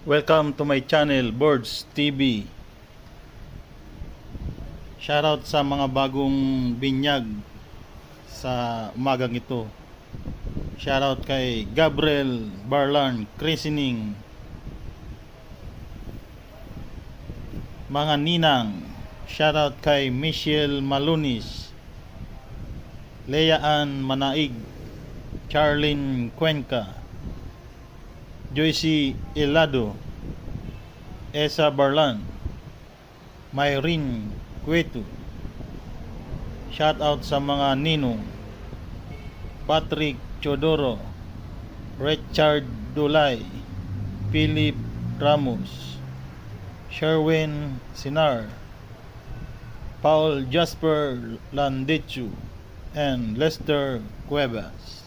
Welcome to my channel, Birds TV. Shoutout sa mga bagong binyag sa umagang ito. Shoutout kay Gabriel Barlan, christening. Mga ninang, shoutout kay Michelle Malunis, Leaan Manaig, Charlene Cuenca, Joyce Elado, Esa Barlan, Mayrin Cueto. Shout out sa mga ninong Patrick Chodoro, Richard Dulay, Philip Ramos, Sherwin Sinar, Paul Jasper Landechu, and Lester Cuevas.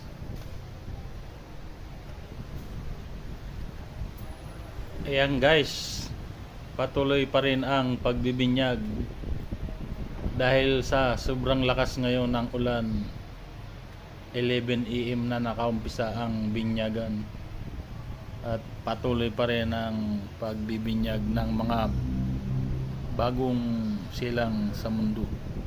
Ayan guys, patuloy pa rin ang pagbibinyag dahil sa sobrang lakas ngayon ng ulan. 11 AM na nakaumpisa ang binyagan at patuloy pa rin ang pagbibinyag ng mga bagong silang sa mundo.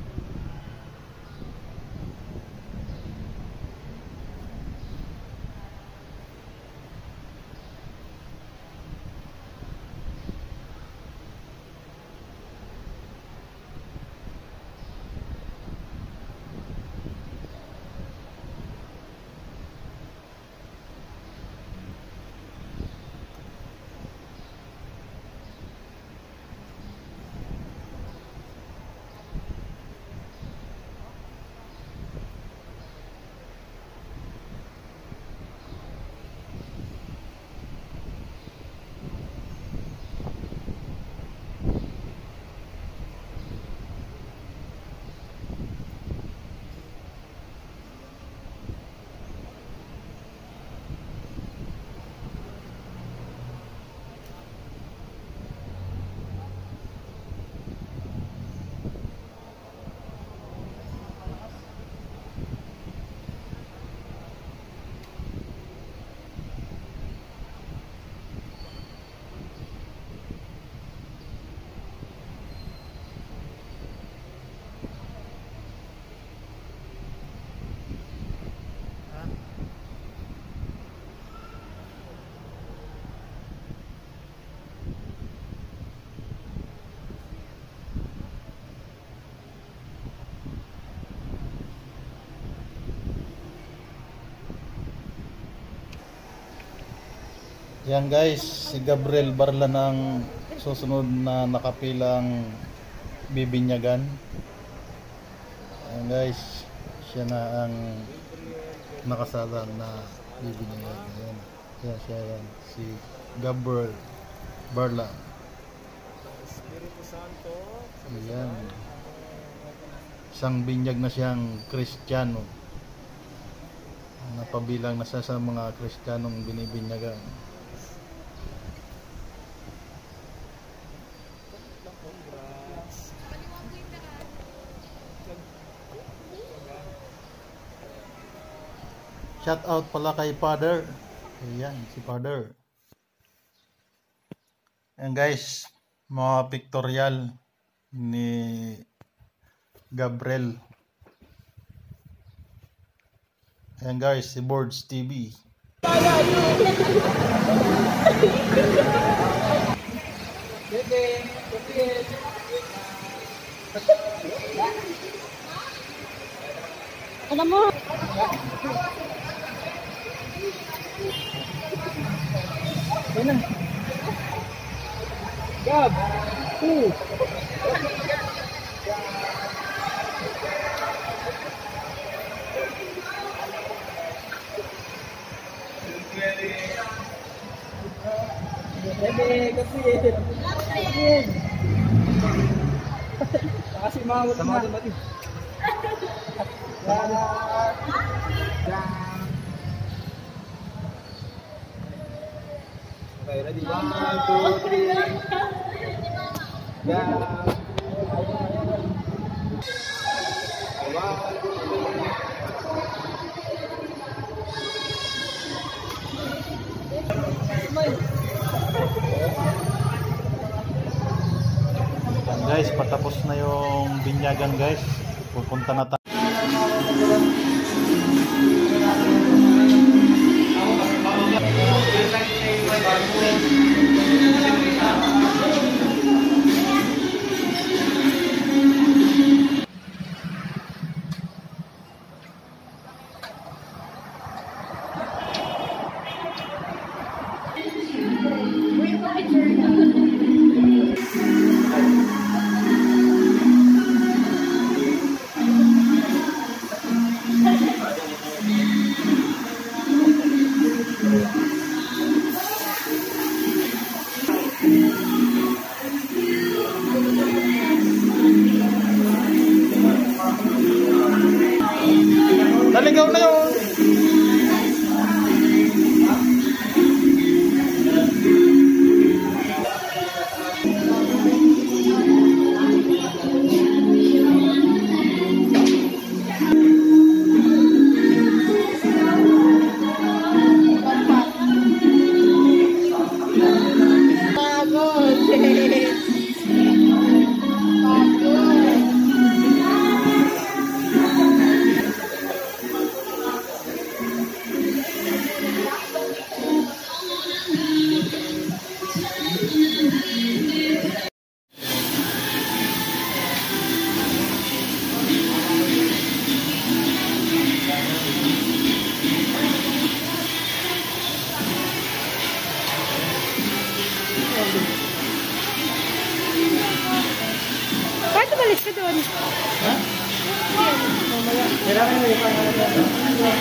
Yan guys, si Gabriel Barlan ang susunod na nakapilang bibinyagan. Yan guys, siya na ang nakasala na bibinyagan. Yan siya, yan, si Gabriel Barlan. Yan, isang binyag na siyang Kristiyano. Napabilang na siya sa mga Kristiyanong binibinyagan. Shout out pala kay Father. Ayan, si Father. Ayan guys, mga pictorial ni Gabriel. Ayan guys, si Birds TV. Alam mo, Yan na. Gab. Bebe, kapit. Kapit. Kasi mawat na. Okay, ready? 1, 2, 3. Yeah. Wow. Guys, patapos na yung binyagan guys. Pupunta na tayo. Naligaw na yun. Bakit tumalis ka doon? Ha? Kailangan mo yung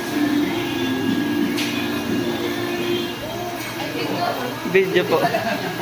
Video po.